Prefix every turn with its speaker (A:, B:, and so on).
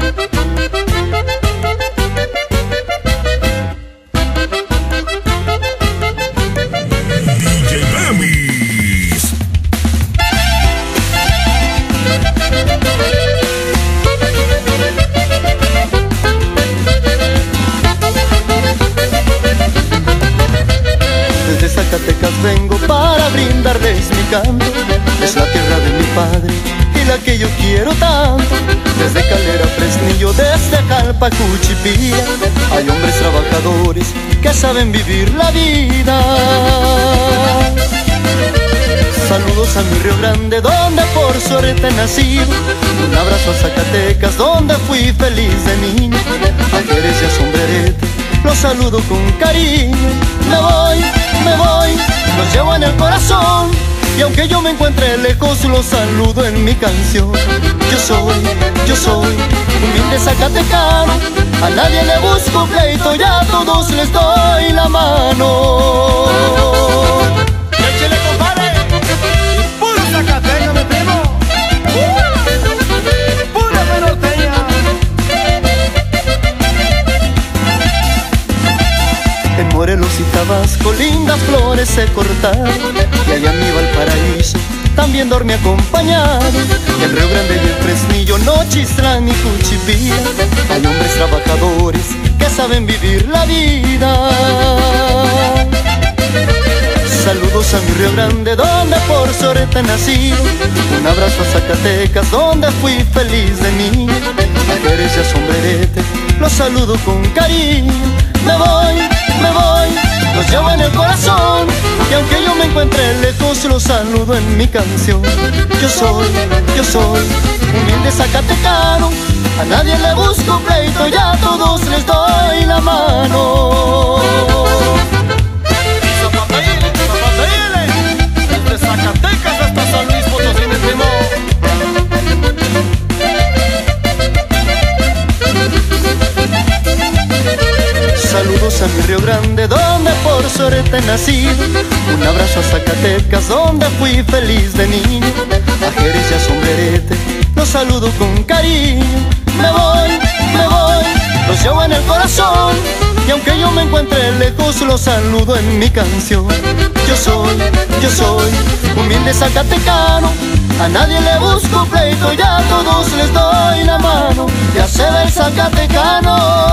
A: Zacatecas vengo para brindarles mi canto. Es la tierra de mi padre y la que yo quiero tanto. Desde Calera, Fresnillo, desde Jalpa, Cuchipía, hay hombres trabajadores que saben vivir la vida. Saludos a mi Río Grande, donde por suerte he nacido. Un abrazo a Zacatecas, donde fui feliz de niño. A Jerez y a Sombrerete los saludo con cariño. Me voy, los llevo en el corazón. Y aunque yo me encuentre lejos, los saludo en mi canción. Yo soy humilde zacatecano. A nadie le busco pleito, ya a todos les doy la mano.
B: ¡Échale, compadre! ¡Puro Zacatecas, mi primo! ¡Pura norteña!
A: En Morelos y Tabasco lindas flores se cortaron, y allá en mi Valparaíso también dormí acompañado. En Río Grande y en Fresnillo, Nochistlán y Cuchipía, hay hombres trabajadores que saben vivir la vida. Saludos a mi Río Grande, donde por suerte he nacido. Un abrazo a Zacatecas, donde fui feliz de niño. A Jerez y a Sombrerete los saludo con cariño. Me voy, los llevo en el corazón. Y aunque yo me encuentre lejos, los saludo en mi canción. Yo soy humilde zacatecano. A nadie le busco pleito, ya a todos les doy la mano.
B: Desde Zacatecas hasta San Luis Potosí, mi primo.
A: Saludos a mi Río Grande, donde por suerte he nacido. Un abrazo a Zacatecas, donde fui feliz de niño. A Jerez y a Sombrerete los saludo con cariño. Me voy, los llevo en el corazón. Y aunque yo me encuentre lejos, los saludo en mi canción. Yo soy humilde zacatecano. A nadie le busco pleito, ya a todos les doy la mano. Ya se ve el zacatecano.